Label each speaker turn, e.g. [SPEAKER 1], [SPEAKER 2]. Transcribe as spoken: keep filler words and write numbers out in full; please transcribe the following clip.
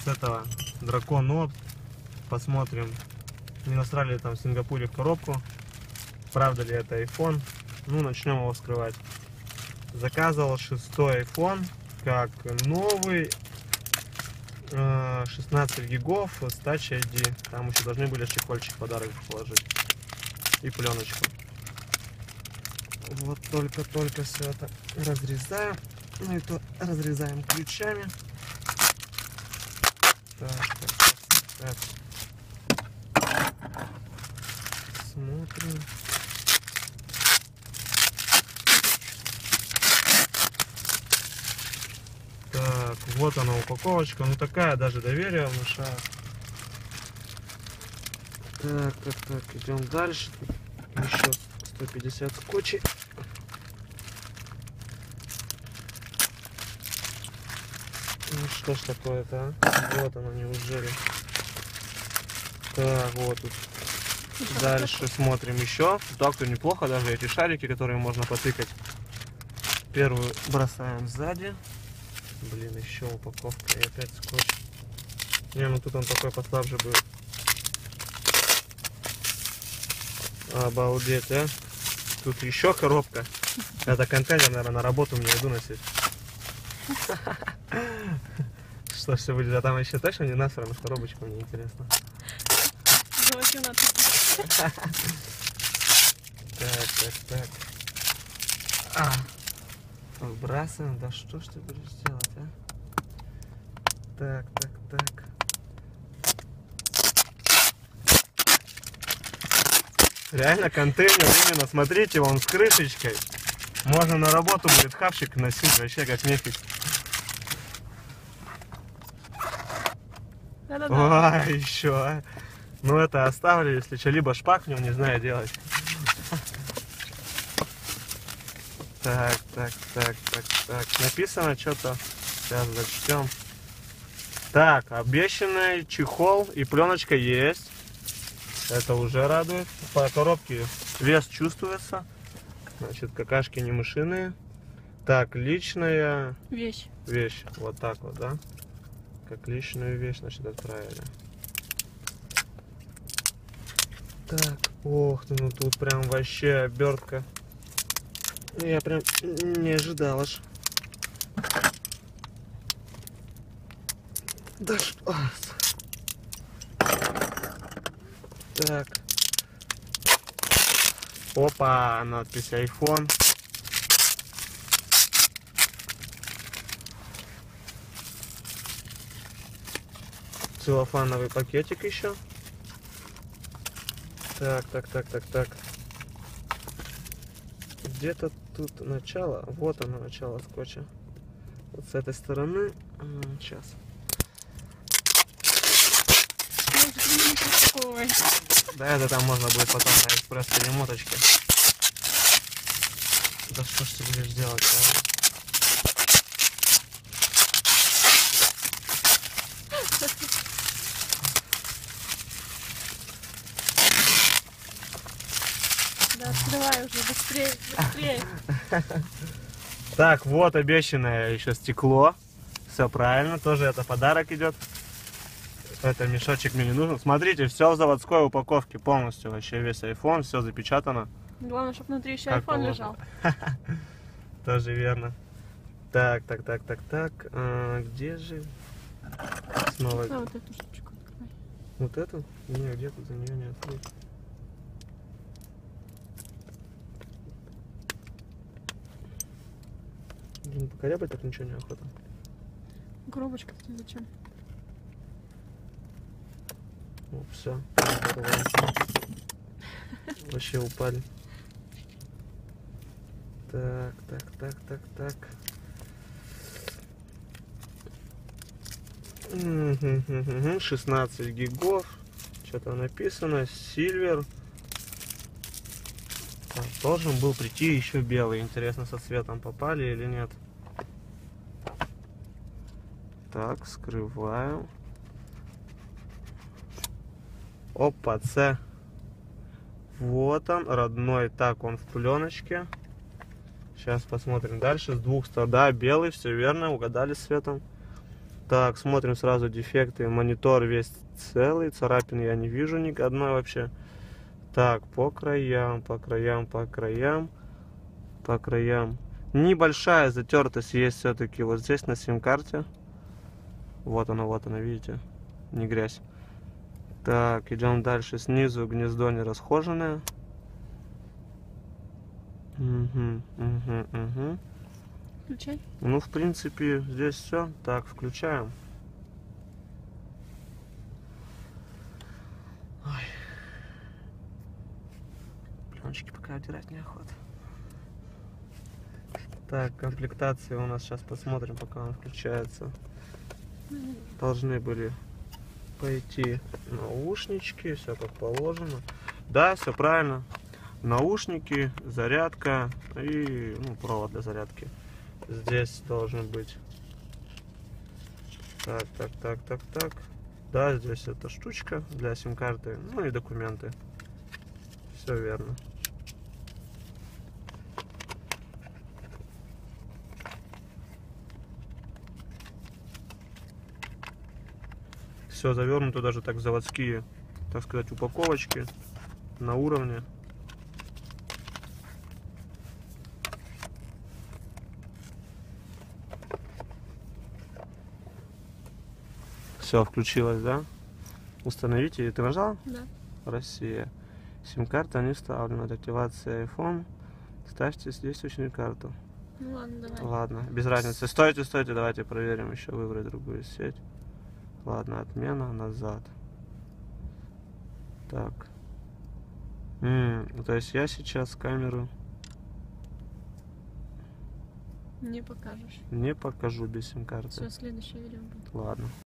[SPEAKER 1] с этого Дракон Опт. Посмотрим, не насрали ли там в Сингапуре в коробку. Правда ли это iPhone? Ну, начнем его вскрывать. Заказывал шестой iPhone, как новый, шестнадцать гигов с Touch ай ди. Там еще должны были чехольчик подарок положить и пленочку. Вот только-только все это разрезаем. Ну и то разрезаем ключами. Так, так, так. Смотрим. Так, вот она упаковочка. Ну такая даже доверие внушает. Так, так, так, идем дальше. Еще сто пятьдесят скотчей. Ну что ж такое-то, а? Вот она, неужели. Так, вот тут. Дальше смотрим еще. Так-то неплохо, даже эти шарики, которые можно потыкать. Первую бросаем сзади. Блин, еще упаковка и опять скотч. Не, ну тут он такой послабже будет. Обалдеть, а? Тут еще коробка. Это контейнер, наверное, на работу мне иду носить. Что все будет? А там еще точно не насрано с коробочкой, мне интересно. Так, так, так. А. Выбрасываем. Да что ж ты будешь делать, а? Так, так, так. Реально контейнер именно, смотрите, он с крышечкой. Можно на работу будет хавчик носить, вообще как нефиг. Да-да-да. Ой, еще, а. Ну это оставлю, если что, либо шпакнем, не знаю делать. Так, так, так, так, так. Написано что-то. Сейчас зачтем. Так, обещанный чехол и пленочка есть. Это уже радует. По коробке вес чувствуется. Значит, какашки не мышиные. Так, личная
[SPEAKER 2] вещь.
[SPEAKER 1] Вещь. Вот так вот, да? Как личную вещь, значит, отправили. Так, ох ты, ну тут прям вообще обертка. Я прям не ожидал аж. Да что? Так. Опа, надпись iPhone. Целлофановый пакетик еще. Так, так, так, так, так. Где-то тут начало. Вот оно, начало скотча. Вот с этой стороны. Сейчас. Да, это там можно будет потом на экспресс-перемоточке. Да что ж ты будешь делать, а?
[SPEAKER 2] Да, открывай уже, быстрее, быстрее.
[SPEAKER 1] Так, вот обещанное еще стекло. Все правильно, тоже это подарок идет. Это мешочек мне не нужен. Смотрите, все в заводской упаковке полностью. Вообще весь iPhone, все запечатано.
[SPEAKER 2] Главное, чтобы внутри еще iPhone лежал.
[SPEAKER 1] Тоже верно. Так, так, так, так, так. А, где же? Снова.
[SPEAKER 2] А, вот эту штучку открывай.
[SPEAKER 1] Вот эту? Не, где тут за нее не открыть. Блин, покорябать так ничего не охота.
[SPEAKER 2] Коробочка тут зачем?
[SPEAKER 1] Ну, все. Вообще упали. Так, так, так, так, так. шестнадцать гигов. Что-то написано. Silver. Так, должен был прийти еще белый. Интересно, со цветом попали или нет. Так, скрываем. Опа, С. Вот он, родной. Так, он в пленочке. Сейчас посмотрим дальше. С двух сторон. Да, белый, все верно, угадали с цветом. Так, смотрим сразу дефекты. Монитор весь целый, царапин я не вижу ни одной вообще. Так, по краям, по краям, по краям, по краям. Небольшая затертость есть все-таки вот здесь на сим-карте. Вот она, вот она, видите? Не грязь. Так, идем дальше. Снизу гнездо не расхоженное. Угу, угу, угу.
[SPEAKER 2] Включай.
[SPEAKER 1] Ну, в принципе, здесь все. Так, включаем. Ой. Пленочки пока отдирать неохота. Так, комплектация у нас сейчас посмотрим, пока он включается. Должны были пойти наушнички, все как положено. Да, все правильно. Наушники, зарядка и ну, провод для зарядки. Здесь должны быть. Так, так, так, так, так. Да, здесь эта штучка для сим-карты, ну и документы. Все верно. Все завернуто даже так в заводские, так сказать, упаковочки на уровне. Все, включилось, да? Установите. Ты нажал?
[SPEAKER 2] Да.
[SPEAKER 1] Россия. Сим-карта не вставлена. Активация iPhone. Ставьте действующую карту.
[SPEAKER 2] Ну ладно, давай.
[SPEAKER 1] Ладно, без разницы. Стойте, стойте, давайте проверим еще, выбрать другую сеть. Ладно, отмена, назад. Так. М -м, то есть я сейчас камеру
[SPEAKER 2] Не покажешь.
[SPEAKER 1] не покажу без сим-карты.
[SPEAKER 2] Все, следующее видео будет.
[SPEAKER 1] Ладно.